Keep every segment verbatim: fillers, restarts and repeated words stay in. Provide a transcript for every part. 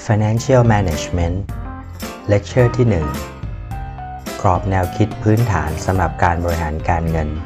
Financial Management Lecture ที่ หนึ่ง กรอบแนวคิดพื้นฐานสำหรับการบริหารการเงิน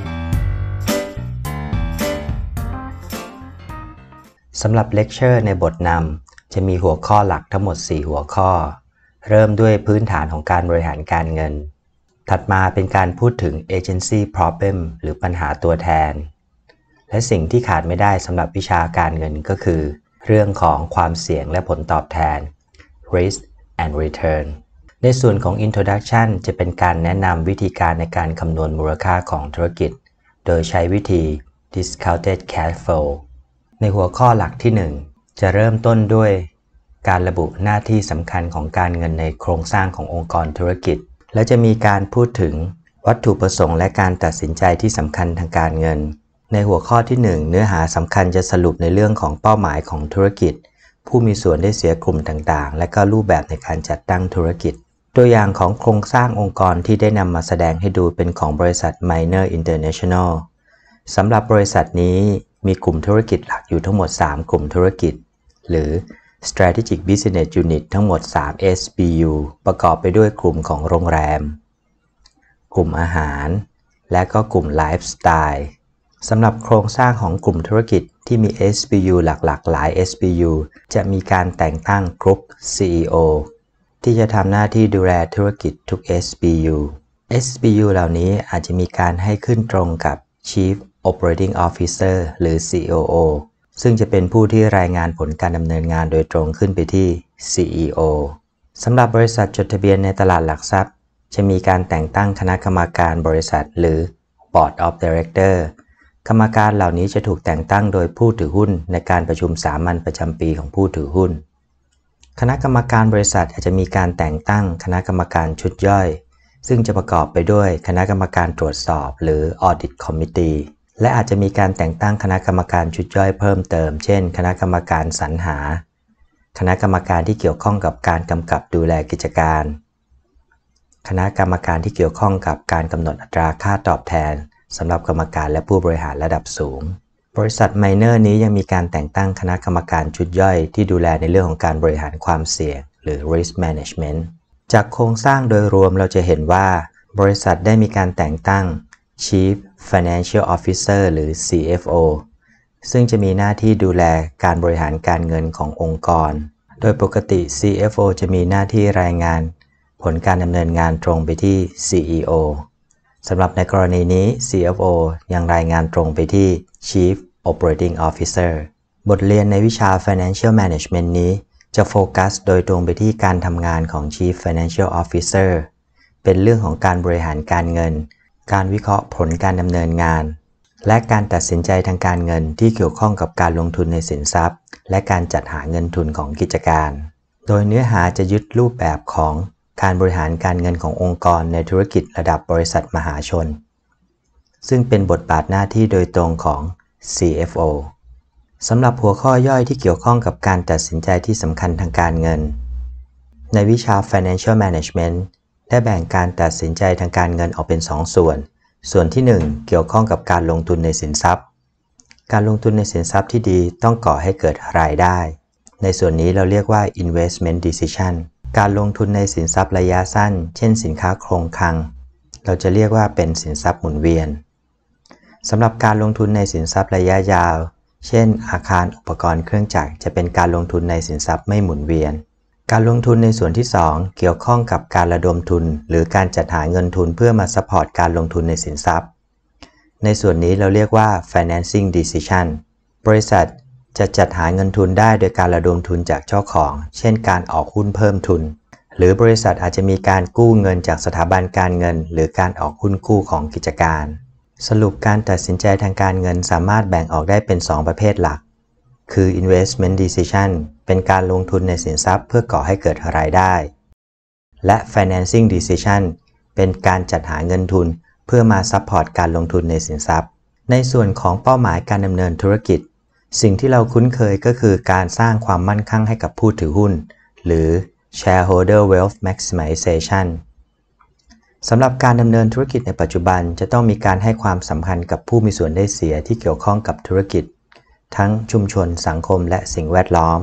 สำหรับเลคเชอร์ในบทนำจะมีหัวข้อหลักทั้งหมดสี่หัวข้อเริ่มด้วยพื้นฐานของการบริหารการเงินถัดมาเป็นการพูดถึง Agency Problem หรือปัญหาตัวแทนและสิ่งที่ขาดไม่ได้สำหรับวิชาการเงินก็คือเรื่องของความเสี่ยงและผลตอบแทน Risk and Return ในส่วนของ Introduction จะเป็นการแนะนำวิธีการในการคำนวณมูลค่าของธุรกิจโดยใช้วิธี Discounted Cash Flow ในหัวข้อหลักที่หนึ่งจะเริ่มต้นด้วยการระบุหน้าที่สำคัญของการเงินในโครงสร้างขององค์กรธุรกิจและจะมีการพูดถึงวัตถุประสงค์และการตัดสินใจที่สำคัญทางการเงินในหัวข้อที่หนึ่งเนื้อหาสำคัญจะสรุปในเรื่องของเป้าหมายของธุรกิจผู้มีส่วนได้เสียกลุ่มต่างๆและก็รูปแบบในการจัดตั้งธุรกิจตัวอย่างของโครงสร้างองค์กรที่ได้นำมาแสดงให้ดูเป็นของบริษัท Miner International สำหรับบริษัทนี้มีกลุ่มธุรกิจหลักอยู่ทั้งหมดสามกลุ่มธุรกิจหรือ Strategic Business Unit ทั้งหมดสาม เอส บี ยู ประกอบไปด้วยกลุ่มของโรงแรมกลุ่มอาหารและก็กลุ่มไลฟ์สไตล์สำหรับโครงสร้างของกลุ่มธุรกิจที่มี เอส บี ยู หลักๆหลาย เอส บี ยู จะมีการแต่งตั้ง Group ซี อี โอ ที่จะทำหน้าที่ดูแลธุรกิจทุก เอส บี ยู เอส บี ยู เหล่านี้อาจจะมีการให้ขึ้นตรงกับ Chief Operating Officer หรือ ซี โอ โอ ซึ่งจะเป็นผู้ที่รายงานผลการดำเนินงานโดยตรงขึ้นไปที่ ซี อี โอ สำหรับบริษัทจดทะเบียนในตลาดหลักทรัพย์จะมีการแต่งตั้งคณะกรรมการบริษัทหรือ Board of Directorกรรมการเหล่านี้จะถูกแต่งตั้งโดยผู้ถือหุ้นในการประชุมสามัญประจำปีของผู้ถือหุ้นคณะกรรมการบริษัทอาจจะมีการแต่งตั้งคณะกรรมการชุดย่อยซึ่งจะประกอบไปด้วยคณะกรรมการตรวจสอบหรือ Audit Committee และอาจจะมีการแต่งตั้งคณะกรรมการชุดย่อยเพิ่มเติมเช่นคณะกรรมการสรรหาคณะกรรมการที่เกี่ยวข้องกับการกำกับดูแลกิจการคณะกรรมการที่เกี่ยวข้องกับการกำหนดอัตราค่าตอบแทนสำหรับกรรมการและผู้บริหารระดับสูงบริษัท Miner นี้ยังมีการแต่งตั้งคณะกรรมการชุดย่อยที่ดูแลในเรื่องของการบริหารความเสี่ยงหรือ Risk Management จากโครงสร้างโดยรวมเราจะเห็นว่าบริษัทได้มีการแต่งตั้ง Chief Financial Officer หรือ ซี เอฟ โอ ซึ่งจะมีหน้าที่ดูแลการบริหารการเงินขององค์กรโดยปกติ ซี เอฟ โอ จะมีหน้าที่รายงานผลการดำเนินงานตรงไปที่ ซี อี โอสำหรับในกรณีนี้ ซี เอฟ โอ ยังรายงานตรงไปที่ Chief Operating Officer บทเรียนในวิชา Financial Management นี้จะโฟกัสโดยตรงไปที่การทำงานของ Chief Financial Officer เป็นเรื่องของการบริหารการเงินการวิเคราะห์ผลการดำเนินงานและการตัดสินใจทางการเงินที่เกี่ยวข้องกับการลงทุนในสินทรัพย์และการจัดหาเงินทุนของกิจการโดยเนื้อหาจะยึดรูปแบบของการบริหารการเงินขององค์กรในธุรกิจระดับบริษัทมหาชนซึ่งเป็นบทบาทหน้าที่โดยตรงของ ซี เอฟ โอ สำหรับหัวข้อย่อยที่เกี่ยวข้องกับการตัดสินใจที่สำคัญทางการเงินในวิชา Financial Management ได้แบ่งการตัดสินใจทางการเงินออกเป็นสองส่วนส่วนที่หนึ่งเกี่ยวข้องกับการลงทุนในสินทรัพย์การลงทุนในสินทรัพย์ที่ดีต้องก่อให้เกิดรายได้ในส่วนนี้เราเรียกว่า Investment Decisionการลงทุนในสินทรัพย์ระยะสั้นเช่นสินค้าโครงคลังเราจะเรียกว่าเป็นสินทรัพย์หมุนเวียนสำหรับการลงทุนในสินทรัพย์ระยะยาวเช่นอาคารอุปกรณ์เครื่องจักรจะเป็นการลงทุนในสินทรัพย์ไม่หมุนเวียนการลงทุนในส่วนที่สองเกี่ยวข้องกับการระดมทุนหรือการจัดหาเงินทุนเพื่อมาซัพพอร์ตการลงทุนในสินทรัพย์ในส่วนนี้เราเรียกว่า financing decision บริษัทจะจัดหาเงินทุนได้โดยการระดมทุนจากเจ้าของเช่นการออกหุ้นเพิ่มทุนหรือบริษัทอาจจะมีการกู้เงินจากสถาบันการเงินหรือการออกหุ้นกู้ของกิจการสรุปการตัดสินใจทางการเงินสามารถแบ่งออกได้เป็นสองประเภทหลักคือ investment decision เป็นการลงทุนในสินทรัพย์เพื่อก่อให้เกิดรายได้และ financing decision เป็นการจัดหาเงินทุนเพื่อมาซัพพอร์ตการลงทุนในสินทรัพย์ในส่วนของเป้าหมายการดำเนินธุรกิจสิ่งที่เราคุ้นเคยก็คือการสร้างความมั่นคงให้กับผู้ถือหุ้นหรือ shareholder wealth maximization สำหรับการดำเนินธุรกิจในปัจจุบันจะต้องมีการให้ความสำคัญกับผู้มีส่วนได้เสียที่เกี่ยวข้องกับธุรกิจทั้งชุมชนสังคมและสิ่งแวดล้อม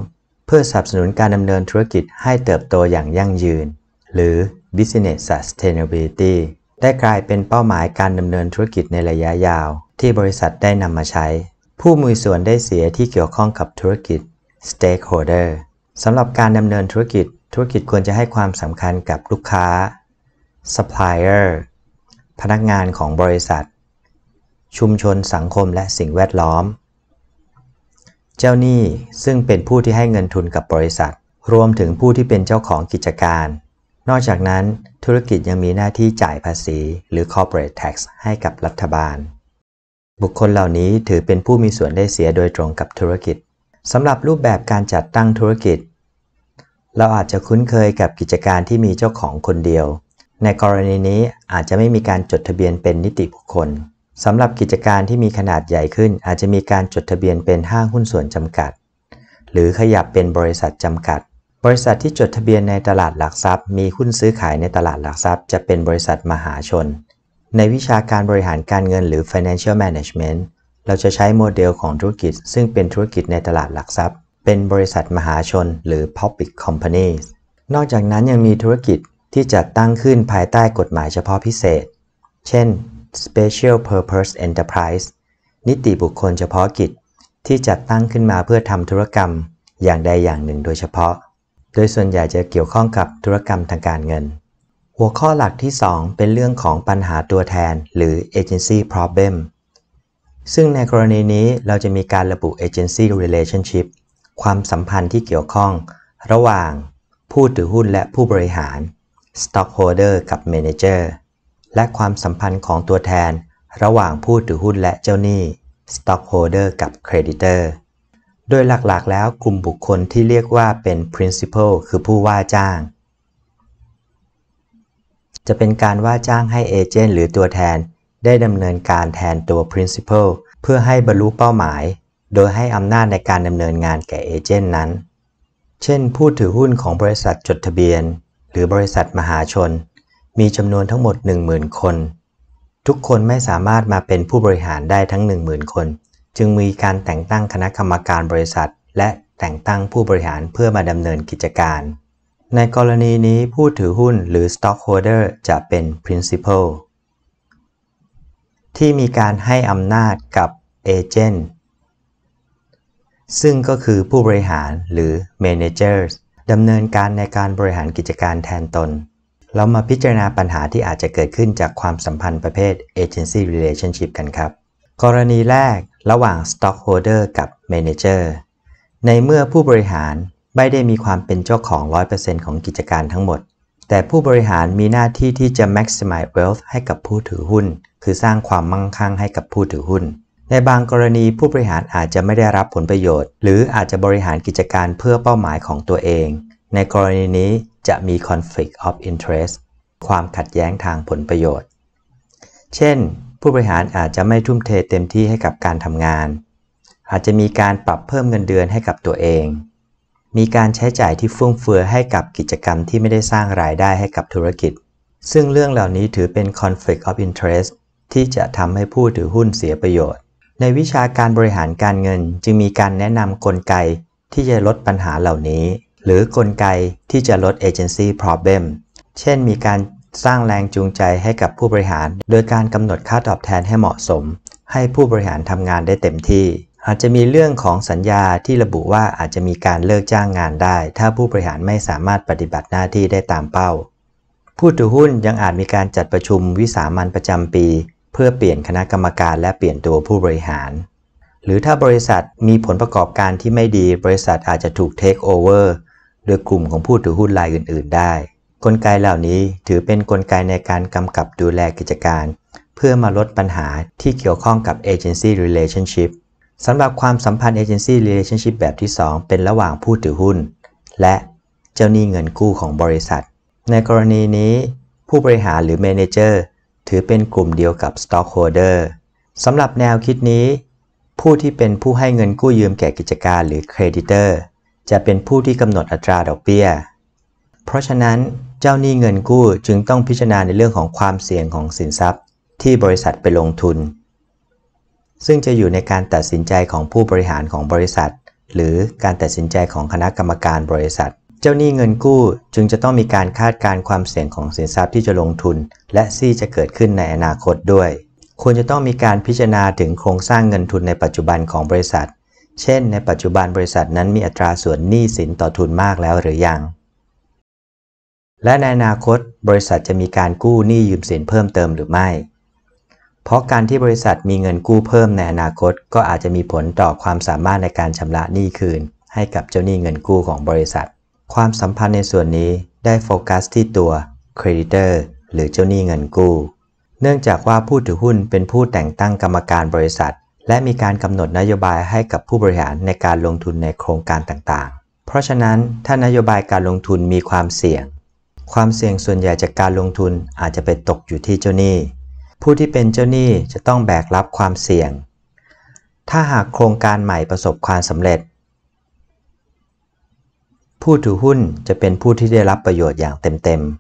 เพื่อสนับสนุนการดำเนินธุรกิจให้เติบโตอย่างยั่งยืนหรือ Business Sustainability ได้กลายเป็นเป้าหมายการดำเนินธุรกิจในระยะยาวที่บริษัทได้นำมาใช้ผู้มีส่วนได้เสียที่เกี่ยวข้องกับธุรกิจ Stakeholder สำหรับการดำเนินธุรกิจธุรกิจควรจะให้ความสำคัญกับลูกค้า Supplier พนักงานของบริษัทชุมชนสังคมและสิ่งแวดล้อมเจ้าหนี้ซึ่งเป็นผู้ที่ให้เงินทุนกับบริษัทรวมถึงผู้ที่เป็นเจ้าของกิจการนอกจากนั้นธุรกิจยังมีหน้าที่จ่ายภาษีหรือ Corporate Tax ให้กับรัฐบาลบุคคลเหล่านี้ถือเป็นผู้มีส่วนได้เสียโดยตรงกับธุรกิจสำหรับรูปแบบการจัดตั้งธุรกิจเราอาจจะคุ้นเคยกับกิจการที่มีเจ้าของคนเดียวในกรณีนี้อาจจะไม่มีการจดทะเบียนเป็นนิติบุคคลสำหรับกิจการที่มีขนาดใหญ่ขึ้นอาจจะมีการจดทะเบียนเป็นห้างหุ้นส่วนจำกัดหรือขยับเป็นบริษัทจำกัดบริษัทที่จดทะเบียนในตลาดหลักทรัพย์มีหุ้นซื้อขายในตลาดหลักทรัพย์จะเป็นบริษัทมหาชนในวิชาการบริหารการเงินหรือ Financial Management เราจะใช้โมเดลของธุรกิจซึ่งเป็นธุรกิจในตลาดหลักทรัพย์เป็นบริษัทมหาชนหรือ Public Companies นอกจากนั้นยังมีธุรกิจที่จัดตั้งขึ้นภายใต้กฎหมายเฉพาะพิเศษเช่น Special Purpose Enterprise นิติบุคคลเฉพาะกิจที่จัดตั้งขึ้นมาเพื่อทำธุรกรรมอย่างใดอย่างหนึ่งโดยเฉพาะโดยส่วนใหญ่จะเกี่ยวข้องกับธุรกรรมทางการเงินหัวข้อหลักที่สองเป็นเรื่องของปัญหาตัวแทนหรือ Agency Problem ซึ่งในกรณีนี้เราจะมีการระบุ Agency Relationship ความสัมพันธ์ที่เกี่ยวข้องระหว่างผู้ถือหุ้นและผู้บริหาร Stockholder กับ Manager และความสัมพันธ์ของตัวแทนระหว่างผู้ถือหุ้นและเจ้าหนี้ Stockholder กับ Creditor โดยหลักๆแล้วกลุ่มบุคคลที่เรียกว่าเป็น Principal คือผู้ว่าจ้างจะเป็นการว่าจ้างให้เอเจนต์หรือตัวแทนได้ดำเนินการแทนตัว Principal เพื่อให้บรรลุเป้าหมายโดยให้อำนาจในการดำเนินงานแก่เอเจนต์นั้นเช่นผู้ถือหุ้นของบริษัทจดทะเบียนหรือบริษัทมหาชนมีจำนวนทั้งหมด หนึ่งหมื่น คนทุกคนไม่สามารถมาเป็นผู้บริหารได้ทั้ง หนึ่งหมื่น คนจึงมีการแต่งตั้งคณะกรรมการบริษัทและแต่งตั้งผู้บริหารเพื่อมาดำเนินกิจการในกรณีนี้ผู้ถือหุ้นหรือ Stockholder จะเป็น Principal ที่มีการให้อำนาจกับเอเจนต์ซึ่งก็คือผู้บริหารหรือ Managers ดำเนินการในการบริหารกิจการแทนตนเรามาพิจารณาปัญหาที่อาจจะเกิดขึ้นจากความสัมพันธ์ประเภท Agency Relationship กันครับกรณีแรกระหว่าง Stockholder กับ Manager ในเมื่อผู้บริหารไม่ได้มีความเป็นเจ้าของ ร้อยเปอร์เซ็นต์ ของกิจการทั้งหมดแต่ผู้บริหารมีหน้าที่ที่จะ maximize wealth ให้กับผู้ถือหุ้นคือสร้างความมั่งคั่งให้กับผู้ถือหุ้นในบางกรณีผู้บริหารอาจจะไม่ได้รับผลประโยชน์หรืออาจจะบริหารกิจการเพื่อเป้าหมายของตัวเองในกรณีนี้จะมี conflict of interest ความขัดแย้งทางผลประโยชน์เช่นผู้บริหารอาจจะไม่ทุ่มเทเต็มที่ให้กับการทำงานอาจจะมีการปรับเพิ่มเงินเดือนให้กับตัวเองมีการใช้จ่ายที่ฟุ่มเฟือยให้กับกิจกรรมที่ไม่ได้สร้างรายได้ให้กับธุรกิจซึ่งเรื่องเหล่านี้ถือเป็น conflict of interest ที่จะทำให้ผู้ถือหุ้นเสียประโยชน์ในวิชาการบริหารการเงินจึงมีการแนะนำกลไกที่จะลดปัญหาเหล่านี้หรือกลไกที่จะลด agency problem เช่นมีการสร้างแรงจูงใจให้กับผู้บริหารโดยการกำหนดค่าตอบแทนให้เหมาะสมให้ผู้บริหารทำงานได้เต็มที่อาจจะมีเรื่องของสัญญาที่ระบุว่าอาจจะมีการเลิกจ้างงานได้ถ้าผู้บริหารไม่สามารถปฏิบัติหน้าที่ได้ตามเป้าผู้ถือหุ้นยังอาจมีการจัดประชุมวิสามัญประจำปีเพื่อเปลี่ยนคณะกรรมการและเปลี่ยนตัวผู้บริหารหรือถ้าบริษัทมีผลประกอบการที่ไม่ดีบริษัทอาจจะถูก take over โดยกลุ่มของผู้ถือหุ้นรายอื่นๆได้กลไกเหล่านี้ถือเป็นกลไกในการกำกับดูแลกิจการเพื่อมาลดปัญหาที่เกี่ยวข้องกับ agency relationship สำหรับความสัมพันธ์ agency relationship แบบที่สองเป็นระหว่างผู้ถือหุ้นและเจ้าหนี้เงินกู้ของบริษัทในกรณีนี้ผู้บริหารหรือ manager ถือเป็นกลุ่มเดียวกับ stockholder สำหรับแนวคิดนี้ผู้ที่เป็นผู้ให้เงินกู้ยืมแก่กิจการหรือ creditor จะเป็นผู้ที่กำหนดอัตราดอกเบี้ยเพราะฉะนั้นเจ้าหนี้เงินกู้จึงต้องพิจารณาในเรื่องของความเสี่ยงของสินทรัพย์ที่บริษัทไปลงทุนซึ่งจะอยู่ในการตัดสินใจของผู้บริหารของบริษัทหรือการตัดสินใจของคณะกรรมการบริษัทเจ้าหนี้เงินกู้จึงจะต้องมีการคาดการณ์ความเสี่ยงของสินทรัพย์ที่จะลงทุนและที่จะเกิดขึ้นในอนาคตด้วยควรจะต้องมีการพิจารณาถึงโครงสร้างเงินทุนในปัจจุบันของบริษัทเช่นในปัจจุบันบริษัทนั้นมีอัตราส่วนหนี้สินต่อทุนมากแล้วหรือยังและในอนาคตบริษัทจะมีการกู้หนี้ยืมสินเพิ่มเติมหรือไม่เพราะการที่บริษัทมีเงินกู้เพิ่มในอนาคตก็อาจจะมีผลต่อความสามารถในการชำระหนี้คืนให้กับเจ้าหนี้เงินกู้ของบริษัทความสัมพันธ์ในส่วนนี้ได้โฟกัสที่ตัว creditor หรือเจ้าหนี้เงินกู้เนื่องจากว่าผู้ถือหุ้นเป็นผู้แต่งตั้งกรรมการบริษัทและมีการกำหนดนโยบายให้กับผู้บริหารในการลงทุนในโครงการต่างๆเพราะฉะนั้นถ้านโยบายการลงทุนมีความเสี่ยงความเสี่ยงส่วนใหญ่จากการลงทุนอาจจะไปตกอยู่ที่เจ้าหนี้ผู้ที่เป็นเจ้าหนี้จะต้องแบกรับความเสี่ยงถ้าหากโครงการใหม่ประสบความสำเร็จผู้ถือหุ้นจะเป็นผู้ที่ได้รับประโยชน์อย่างเต็ม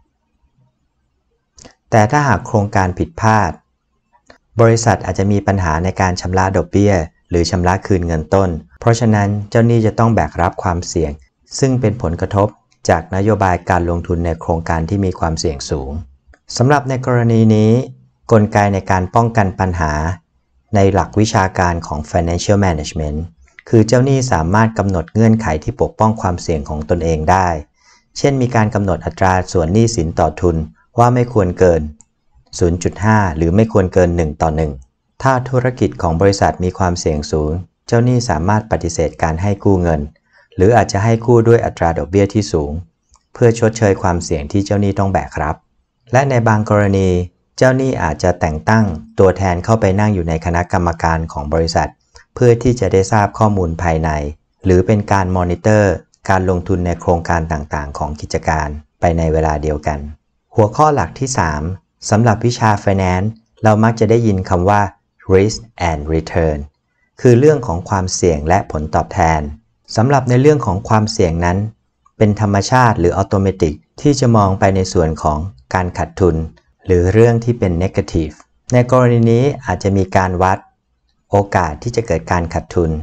ๆแต่ถ้าหากโครงการผิดพลาดบริษัทอาจจะมีปัญหาในการชำระดอกเบี้ยหรือชำระคืนเงินต้นเพราะฉะนั้นเจ้าหนี้จะต้องแบกรับความเสี่ยงซึ่งเป็นผลกระทบจากนโยบายการลงทุนในโครงการที่มีความเสี่ยงสูงสำหรับในกรณีนี้กลไกในการป้องกันปัญหาในหลักวิชาการของ Financial Management คือเจ้าหนี้สามารถกำหนดเงื่อนไขที่ปกป้องความเสี่ยงของตนเองได้เช่นมีการกำหนดอัตราส่วนหนี้สินต่อทุนว่าไม่ควรเกิน ศูนย์จุดห้า หรือไม่ควรเกิน หนึ่ง ต่อ หนึ่ง ถ้าธุรกิจของบริษัทมีความเสี่ยงสูงเจ้าหนี้สามารถปฏิเสธการให้กู้เงินหรืออาจจะให้กู้ด้วยอัตราดอกเบี้ยที่สูงเพื่อชดเชยความเสี่ยงที่เจ้าหนี้ต้องแบกรับและในบางกรณีเจ้าหนี้อาจจะแต่งตั้งตัวแทนเข้าไปนั่งอยู่ในคณะกรรมการของบริษัทเพื่อที่จะได้ทราบข้อมูลภายในหรือเป็นการมอนิเตอร์การลงทุนในโครงการต่างๆของกิจการไปในเวลาเดียวกันหัวข้อหลักที่สามสำหรับวิชา Finance เรามักจะได้ยินคำว่า risk and return คือเรื่องของความเสี่ยงและผลตอบแทนสำหรับในเรื่องของความเสี่ยงนั้นเป็นธรรมชาติหรืออัตโนมัติที่จะมองไปในส่วนของการขาดทุนหรือเรื่องที่เป็น negative ในกรณีนี้อาจจะมีการวัดโอกาสที่จะเกิดการขาดทุน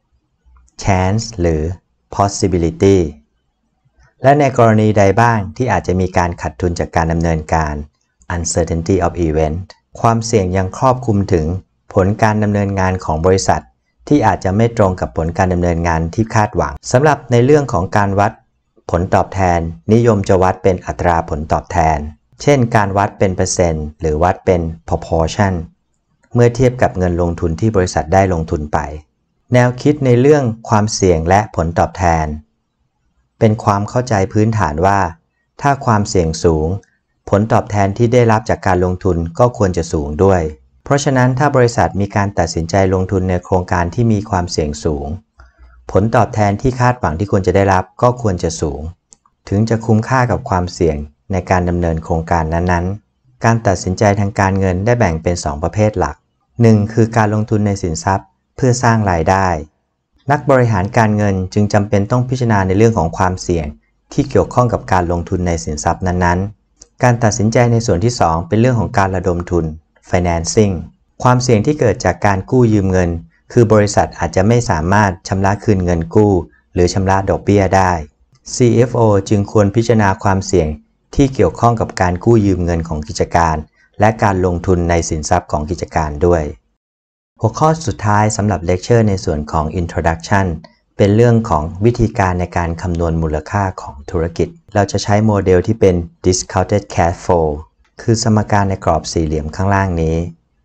chance หรือ possibility และในกรณีใดบ้างที่อาจจะมีการขาดทุนจากการดำเนินการ uncertainty of event ความเสี่ยงยังครอบคลุมถึงผลการดำเนินงานของบริษัทที่อาจจะไม่ตรงกับผลการดำเนินงานที่คาดหวังสำหรับในเรื่องของการวัดผลตอบแทนนิยมจะวัดเป็นอัตราผลตอบแทนเช่นการวัดเป็นเปอร์เซ็นต์หรือวัดเป็น proportion เมื่อเทียบกับเงินลงทุนที่บริษัทได้ลงทุนไปแนวคิดในเรื่องความเสี่ยงและผลตอบแทนเป็นความเข้าใจพื้นฐานว่าถ้าความเสี่ยงสูงผลตอบแทนที่ได้รับจากการลงทุนก็ควรจะสูงด้วยเพราะฉะนั้นถ้าบริษัทมีการตัดสินใจลงทุนในโครงการที่มีความเสี่ยงสูงผลตอบแทนที่คาดหวังที่ควรจะได้รับก็ควรจะสูงถึงจะคุ้มค่ากับความเสี่ยงในการดำเนินโครงการนั้นๆการตัดสินใจทางการเงินได้แบ่งเป็นสองประเภทหลัก หนึ่ง คือการลงทุนในสินทรัพย์เพื่อสร้างรายได้นักบริหารการเงินจึงจำเป็นต้องพิจารณาในเรื่องของความเสี่ยงที่เกี่ยวข้องกับการลงทุนในสินทรัพย์นั้นๆการตัดสินใจในส่วนที่สองเป็นเรื่องของการระดมทุน financing ความเสี่ยงที่เกิดจากการกู้ยืมเงินคือบริษัทอาจจะไม่สามารถชำระคืนเงินกู้หรือชำระดอกเบี้ยได้ ซี เอฟ โอ จึงควรพิจารณาความเสี่ยงที่เกี่ยวข้องกับการกู้ยืมเงินของกิจการและการลงทุนในสินทรัพย์ของกิจการด้วยหัวข้อสุดท้ายสำหรับเลคเชอร์ในส่วนของ Introduction เป็นเรื่องของวิธีการในการคำนวณมูลค่าของธุรกิจเราจะใช้โมเดลที่เป็น Discounted Cash Flow คือสมการในกรอบสี่เหลี่ยมข้างล่างนี้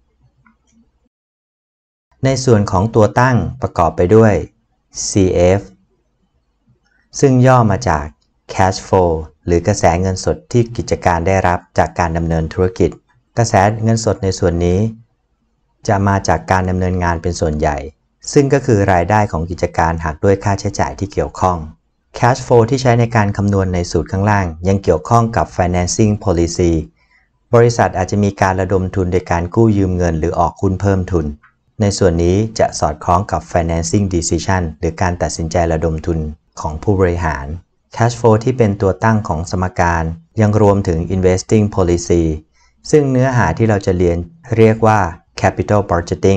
ในส่วนของตัวตั้งประกอบไปด้วย ซี เอฟ ซึ่งย่อมาจาก Cash Flow หรือกระแสเงินสดที่กิจการได้รับจากการดำเนินธุรกิจกระแสเงินสดในส่วนนี้จะมาจากการดำเนินงานเป็นส่วนใหญ่ซึ่งก็คือรายได้ของกิจการหักด้วยค่าใช้จ่ายที่เกี่ยวข้อง Cash Flow ที่ใช้ในการคำนวณในสูตรข้างล่างยังเกี่ยวข้องกับ Financing Policy บริษัทอาจจะมีการระดมทุนโดยการกู้ยืมเงินหรือออกหุ้นเพิ่มทุนในส่วนนี้จะสอดคล้องกับ Financing Decision หรือการตัดสินใจระดมทุนของผู้บริหาร Cash Flow ที่เป็นตัวตั้งของสมการยังรวมถึง Investing Policy ซึ่งเนื้อหาที่เราจะเรียนเรียกว่า Capital Budgeting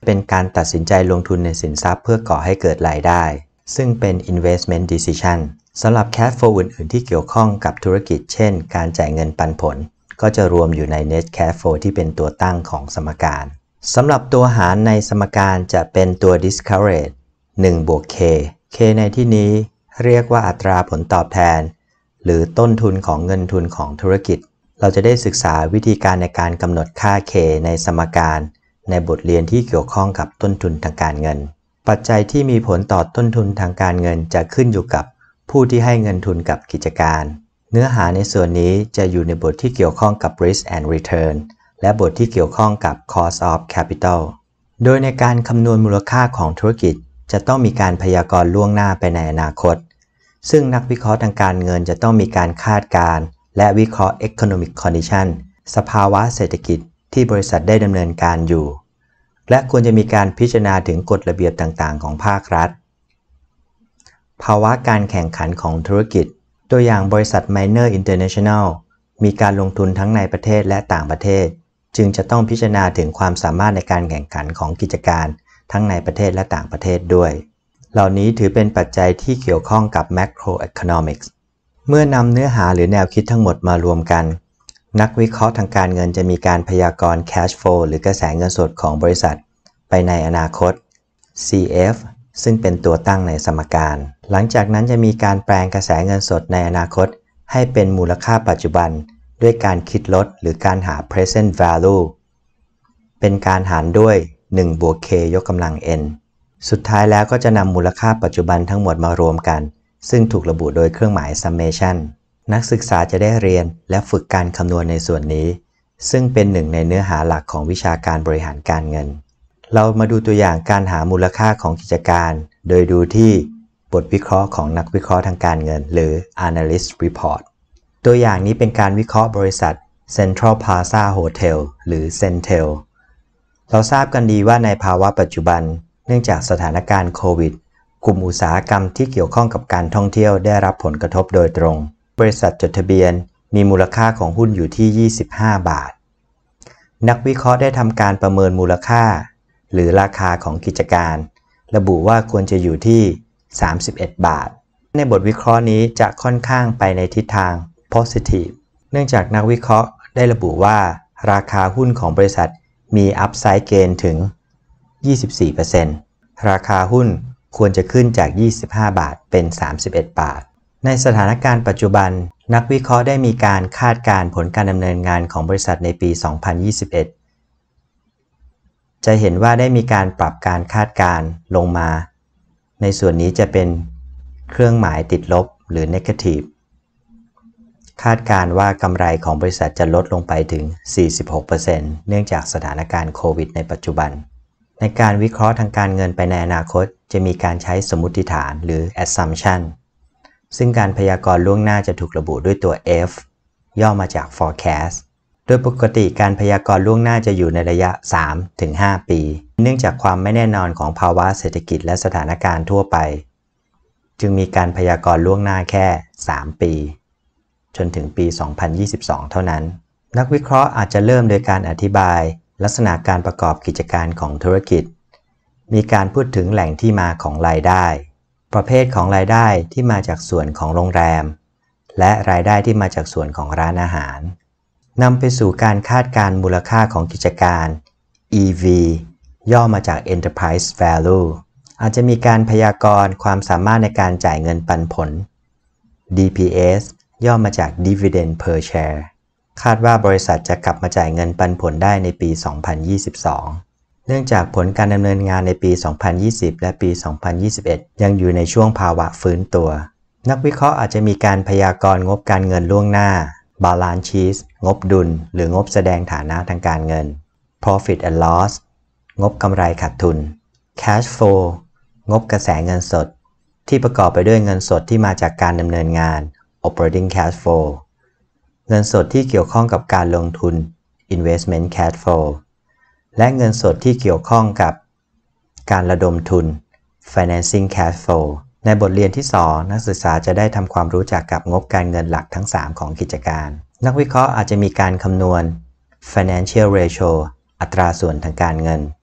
เป็นการตัดสินใจลงทุนในสินทรัพย์เพื่อก่อให้เกิดรายได้ซึ่งเป็น investment decision สำหรับ cash flow อื่นๆที่เกี่ยวข้องกับธุรกิจเช่นการจ่ายเงินปันผลก็จะรวมอยู่ใน net cash flow ที่เป็นตัวตั้งของสมการสำหรับตัวหารในสมการจะเป็นตัว discount rate หนึ่งบวก k k ในที่นี้เรียกว่าอัตราผลตอบแทนหรือต้นทุนของเงินทุนของธุรกิจเราจะได้ศึกษาวิธีการในการกำหนดค่า k ในสมการในบทเรียนที่เกี่ยวข้องกับต้นทุนทางการเงินปัจจัยที่มีผลต่อต้นทุนทางการเงินจะขึ้นอยู่กับผู้ที่ให้เงินทุนกับกิจการเนื้อหาในส่วนนี้จะอยู่ในบทที่เกี่ยวข้องกับ risk and return และบทที่เกี่ยวข้องกับ cost of capital โดยในการคำนวณมูลค่าของธุรกิจจะต้องมีการพยากรณ์ล่วงหน้าไปในอนาคตซึ่งนักวิเคราะห์ทางการเงินจะต้องมีการคาดการณ์และวิเคราะห์ economic condition สภาวะเศรษฐกิจที่บริษัทได้ดำเนินการอยู่และควรจะมีการพิจารณาถึงกฎระเบียบต่างๆของภาครัฐภาวะการแข่งขันของธุรกิจตัวอย่างบริษัท Minor International มีการลงทุนทั้งในประเทศและต่างประเทศจึงจะต้องพิจารณาถึงความสามารถในการแข่งขันของกิจการทั้งในประเทศและต่างประเทศด้วยเหล่านี้ถือเป็นปัจจัยที่เกี่ยวข้องกับ macroeconomics เมื่อนำเนื้อหาหรือแนวคิดทั้งหมดมารวมกันนักวิเคราะห์ทางการเงินจะมีการพยากรณ์ cash flow หรือกระแสเงินสดของบริษัทไปในอนาคต ซี เอฟ ซึ่งเป็นตัวตั้งในสมการหลังจากนั้นจะมีการแปลงกระแสเงินสดในอนาคตให้เป็นมูลค่าปัจจุบันด้วยการคิดลดหรือการหา present value เป็นการหารด้วยหนึ่งบวก k ยกกำลัง n สุดท้ายแล้วก็จะนำมูลค่าปัจจุบันทั้งหมดมารวมกันซึ่งถูกระบุโดยเครื่องหมาย summation นักศึกษาจะได้เรียนและฝึกการคำนวณในส่วนนี้ซึ่งเป็นหนึ่งในเนื้อหาหลักของวิชาการบริหารการเงินเรามาดูตัวอย่างการหามูลค่าของกิจการโดยดูที่บทวิเคราะห์ของนักวิเคราะห์ทางการเงินหรือ analyst report ตัวอย่างนี้เป็นการวิเคราะห์บริษัท Central Plaza Hotel หรือ Centel เราทราบกันดีว่าในภาวะปัจจุบันเนื่องจากสถานการณ์โควิดกลุ่มอุตสาหกรรมที่เกี่ยวข้องกับการท่องเที่ยวได้รับผลกระทบโดยตรงบริษัทจดทะเบียนมีมูลค่าของหุ้นอยู่ที่ยี่สิบห้าบาทนักวิเคราะห์ได้ทำการประเมินมูลค่าหรือราคาของกิจการระบุว่าควรจะอยู่ที่สามสิบเอ็ดบาทในบทวิเคราะห์นี้จะค่อนข้างไปในทิศทาง positive เนื่องจากนักวิเคราะห์ได้ระบุว่าราคาหุ้นของบริษัทมี upside gain ถึง ยี่สิบสี่เปอร์เซ็นต์ ราคาหุ้นควรจะขึ้นจากยี่สิบห้าบาทเป็นสามสิบเอ็ดบาทในสถานการณ์ปัจจุบันนักวิเคราะห์ได้มีการคาดการณ์ผลการดำเนินงานของบริษัทในปี สองพันยี่สิบเอ็ด จะเห็นว่าได้มีการปรับการคาดการณ์ลงมาในส่วนนี้จะเป็นเครื่องหมายติดลบหรือ negative คาดการณ์ว่ากำไรของบริษัทจะลดลงไปถึง สี่สิบหกเปอร์เซ็นต์ เนื่องจากสถานการณ์โควิดในปัจจุบันในการวิเคราะห์ทางการเงินไปในอนาคตจะมีการใช้สมมุติฐานหรือ assumption ซึ่งการพยากรณ์ล่วงหน้าจะถูกระบุด้วยตัว F ย่อมาจาก forecast โดยปกติการพยากรณ์ล่วงหน้าจะอยู่ในระยะ สามถึงห้า ปีเนื่องจากความไม่แน่นอนของภาวะเศรษฐกิจและสถานการณ์ทั่วไปจึงมีการพยากรณ์ล่วงหน้าแค่ สาม ปีจนถึงปี สองพันยี่สิบสอง เท่านั้นนักวิเคราะห์อาจจะเริ่มโดยการอธิบายลักษณะการประกอบกิจการของธุรกิจมีการพูดถึงแหล่งที่มาของรายได้ประเภทของรายได้ที่มาจากส่วนของโรงแรมและรายได้ที่มาจากส่วนของร้านอาหารนำไปสู่การคาดการณ์มูลค่าของกิจการ อี วี ย่อมาจาก Enterprise Value อาจจะมีการพยากรณ์ความสามารถในการจ่ายเงินปันผล ดี พี เอส ย่อมาจาก Dividend per Share คาดว่าบริษัทจะกลับมาจ่ายเงินปันผลได้ในปี สองพันยี่สิบสองเนื่องจากผลการดำเนินงานในปี สองพันยี่สิบ และปี สองพันยี่สิบเอ็ด ยังอยู่ในช่วงภาวะฟื้นตัวนักวิเคราะห์อาจจะมีการพยากรณ์งบการเงินล่วงหน้า Balance Sheet งบดุลหรืองบแสดงฐานะทางการเงิน Profit and Loss งบกำไรขาดทุน Cash Flow งบกระแสเงินสดที่ประกอบไปด้วยเงินสดที่มาจากการดำเนินงาน Operating Cash Flow เงินสดที่เกี่ยวข้องกับการลงทุน Investment Cash Flowและเงินสดที่เกี่ยวข้องกับการระดมทุน Financing Cash Flow ในบทเรียนที่สองนักศึกษาจะได้ทำความรู้จักกับงบการเงินหลักทั้งสามของกิจการนักวิเคราะห์อาจจะมีการคำนวณ Financial Ratio อัตราส่วนทางการเงิน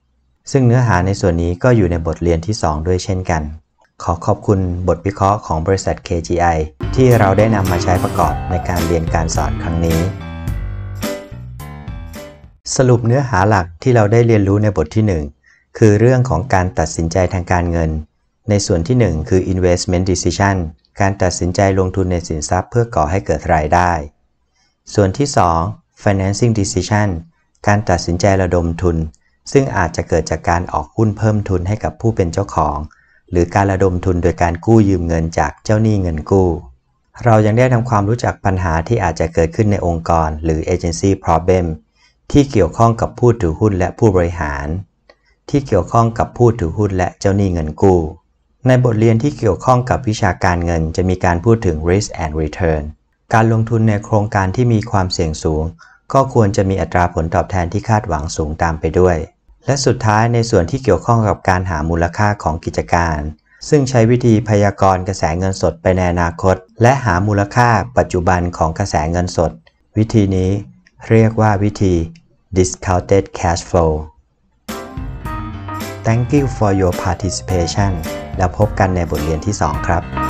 ซึ่งเนื้อหาในส่วนนี้ก็อยู่ในบทเรียนที่สองด้วยเช่นกันขอขอบคุณบทวิเคราะห์ของบริษัท เค จี ไอ ที่เราได้นำมาใช้ประกอบในการเรียนการสอนครั้งนี้สรุปเนื้อหาหลักที่เราได้เรียนรู้ในบทที่หนึ่งคือเรื่องของการตัดสินใจทางการเงินในส่วนที่หนึ่งคือ investment decision การตัดสินใจลงทุนในสินทรัพย์เพื่อก่อให้เกิดรายได้ส่วนที่สอง financing decision การตัดสินใจระดมทุนซึ่งอาจจะเกิดจากการออกหุ้นเพิ่มทุนให้กับผู้เป็นเจ้าของหรือการระดมทุนโดยการกู้ยืมเงินจากเจ้าหนี้เงินกู้เรายังได้ทำความรู้จักปัญหาที่อาจจะเกิดขึ้นในองค์กรหรือ agency problem ที่เกี่ยวข้องกับผู้ถือหุ้นและผู้บริหารที่เกี่ยวข้องกับผู้ถือหุ้นและเจ้าหนี้เงินกู้ในบทเรียนที่เกี่ยวข้องกับวิชาการเงินจะมีการพูดถึง risk and return การลงทุนในโครงการที่มีความเสี่ยงสูงก็ควรจะมีอัตราผลตอบแทนที่คาดหวังสูงตามไปด้วยและสุดท้ายในส่วนที่เกี่ยวข้องกับการหามูลค่าของกิจการซึ่งใช้วิธีพยากรณ์กระแสเงินสดไปในอนาคตและหามูลค่าปัจจุบันของกระแสเงินสดวิธีนี้เรียกว่าวิธี discounted cash flow Thank you for your participation แล้วพบกันในบทเรียนที่สองครับ